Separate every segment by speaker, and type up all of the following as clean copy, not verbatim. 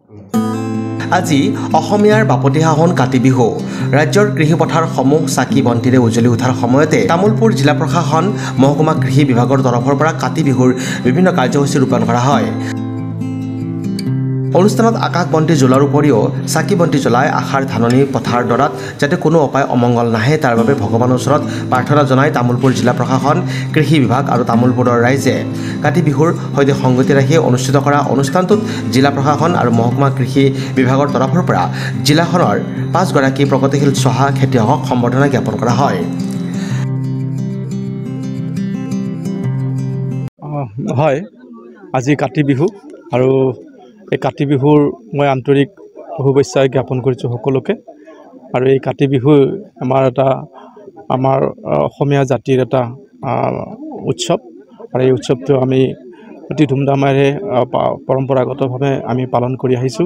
Speaker 1: আজি অসমীয়াৰ বাপতিসাহোন কাতি বিহু ৰাজ্যৰ কৃষি পথাৰসমূহ চাকি বন্তিৰে উজ্বলি উঠাৰ সময়তে তামুলপুৰ জিলা প্ৰশাসন মহকুমা কৃষি বিভাগৰ তৰফৰ পৰা কাতি বিহুৰ বিভিন্ন কাৰ্যসূচী ৰূপায়ণ কৰা হয়। অনুষ্ঠানত আকাশ বন্তি জ্বলাৰ উপৰিও চাকি বন্তি জ্বলাই আশাৰ ধাননি পথাৰ ডৰাত যাতে কোনো উপায় অমংগল নাহে তাৰ বাবে ভগৱানৰ ওচৰত প্ৰাৰ্থনা জনাই তামুলপুৰ জিলা প্ৰশাসন কৃষি বিভাগ আৰু তামুলপুৰৰ ৰাইজে কাতি বিহুৰ সৈতে সংগতি ৰাখি অনুষ্ঠিত কৰা অনুষ্ঠানটোত জিলা প্ৰশাসন আৰু মহকুমা কৃষি বিভাগৰ তৰফৰ পৰা জিলাখনৰ 5 গৰাকী প্ৰগতিশীল চহা খেতিয়কক সম্বৰ্ধনা জ্ঞাপন কৰা হয়।
Speaker 2: হয়, আজি কাতি বিহু আৰু এই কাতি বিহুৰ মই আন্তৰিক শুভেচ্ছা জ্ঞাপন কৰিছোঁ সকলোকে। আৰু এই কাতি বিহু আমাৰ অসমীয়া জাতিৰ এটা উৎসৱ আৰু এই উৎসৱটো আমি অতি ধুমধামেৰে পৰম্পৰাগতভাৱে আমি পালন কৰি আহিছোঁ।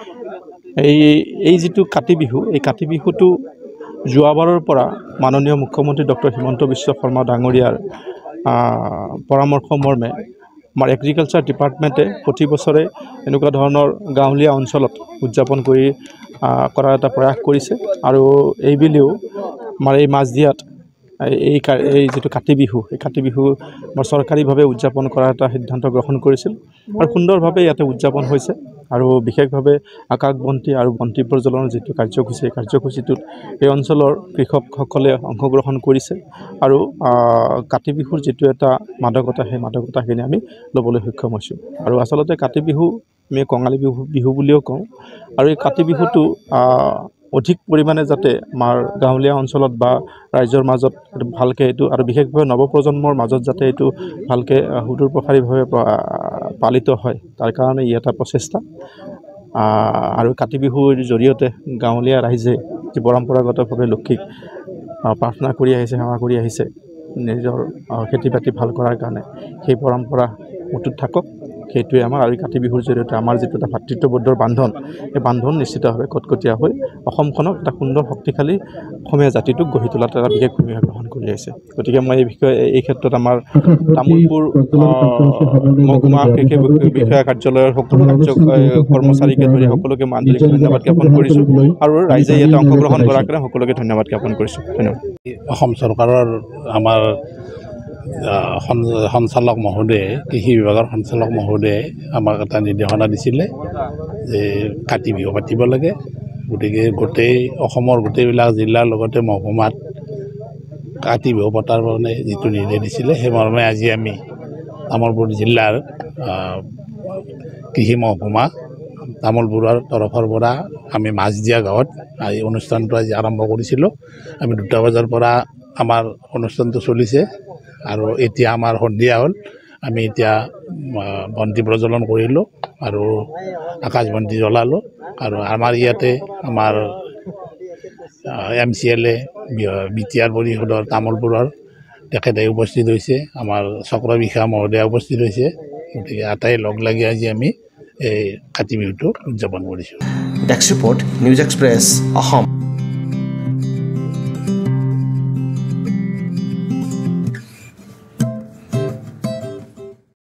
Speaker 2: এই যিটো কাতি বিহু, এই কাতি বিহুটো যোৱাবাৰৰ পৰা মাননীয় মুখ্যমন্ত্ৰী ডক্টৰ হিমন্ত বিশ্ব শৰ্মা ডাঙৰীয়াৰ পৰামৰ্শ মৰ্মে আমাৰ এগ্ৰিকালচাৰ ডিপাৰ্টমেণ্টে প্ৰতি বছৰে এনেকুৱা ধৰণৰ গাঁৱলীয়া অঞ্চলত উদযাপন কৰাৰ এটা প্ৰয়াস কৰিছে। আৰু এইবুলিও আমাৰ এই মাজদিয়াত এই যিটো কাতি বিহু, এই কাতি বিহু আমাৰ চৰকাৰীভাৱে উদযাপন কৰাৰ এটা সিদ্ধান্ত গ্ৰহণ কৰিছিল আৰু সুন্দৰভাৱে ইয়াতে উদযাপন হৈছে। আৰু বিশেষভাৱে আকাশ বন্তি আৰু বন্তি প্ৰজ্বলনৰ যিটো কাৰ্যসূচী, এই কাৰ্যসূচীটোত এই অঞ্চলৰ কৃষকসকলে অংশগ্ৰহণ কৰিছে আৰু কাতি বিহুৰ যিটো এটা মাদকতা, সেই মাদকতাখিনি আমি ল'বলৈ সক্ষম হৈছোঁ। আৰু আচলতে কাতি বিহু আমি কঙালী বিহু বুলিও কওঁ। আৰু এই কাতি বিহুটো অধিক পৰিমাণে যাতে আমাৰ গাঁৱলীয়া অঞ্চলত বা ৰাইজৰ মাজত ভালকৈ এইটো আৰু বিশেষভাৱে নৱপ্ৰজন্মৰ মাজত যাতে এইটো ভালকৈ সুদূৰ প্ৰসাৰীভাৱে পালিত হয়, তাৰ কাৰণে ই এটা প্ৰচেষ্টা। আৰু কাতি বিহুৰ জৰিয়তে গাঁৱলীয়া ৰাইজে যি পৰম্পৰাগতভাৱে লক্ষীক প্ৰাৰ্থনা কৰি আহিছে, সেৱা কৰি আহিছে নিজৰ খেতি বাতি ভাল কৰাৰ কাৰণে, সেই পৰম্পৰা অটুট থাকক, সেইটোৱে আমাৰ। আৰু কাতি বিহুৰ জৰিয়তে আমাৰ যিটো এটা ভাতৃত্ববোধৰ বান্ধন, এই বান্ধন নিশ্চিতভাৱে কটকটীয়া হৈ অসমখনক এটা সুন্দৰ শক্তিশালী অসমীয়া জাতিটোক গঢ়ি তোলাত এটা বিশেষ ভূমিকা গ্ৰহণ কৰি আছে। গতিকে মই এই ক্ষেত্ৰত আমাৰ তামুলপুৰ মহকুমা কৃষি বিষয়া কাৰ্যালয়ৰ সকলো কৰ্মচাৰীকে ধৰি সকলোকে মই আন্তৰিক ধন্যবাদ জ্ঞাপন কৰিছোঁ আৰু ৰাইজে ইয়াতে অংশগ্ৰহণ কৰাৰ কাৰণে সকলোকে ধন্যবাদ জ্ঞাপন কৰিছোঁ। ধন্যবাদ।
Speaker 3: অসম চৰকাৰৰ আমাৰ সঞ্চালক মহোদয়ে, কৃষি বিভাগৰ সঞ্চালক মহোদয়ে আমাক এটা নিৰ্দেশনা দিছিলে যে কাতি বিহু পাতিব লাগে। গতিকে গোটেই অসমৰ গোটেইবিলাক জিলাৰ লগতে মহকুমাত কাতি বিহু পতাৰ কাৰণে যিটো নিৰ্দেশ দিছিলে, সেই মৰ্মে আজি আমি তামুলপুৰ জিলাৰ কৃষি মহকুমা তামুলপুৰৰ তৰফৰ পৰা আমি মাজদিয়া গাঁৱত এই অনুষ্ঠানটো আজি আৰম্ভ কৰিছিলোঁ। আমি 2টা বজাৰ পৰা আমাৰ অনুষ্ঠানটো চলিছে আৰু এতিয়া আমাৰ সন্ধিয়া হ'ল। আমি এতিয়া বন্তি প্ৰজ্বলন কৰিলোঁ আৰু আকাশ বন্তি জ্বলালোঁ। আৰু আমাৰ ইয়াতে আমাৰ MCLA বিটিআৰ পৰিষদৰ তামুলপুৰৰ তেখেতে উপস্থিত হৈছে, আমাৰ চক্ৰ বিষয়া মহোদয়া উপস্থিত হৈছে। গতিকে আটাই লগ লাগি আজি আমি এই কাতি বিহুটো উদযাপন কৰিছোঁ।
Speaker 1: Desk report, news express, Assam.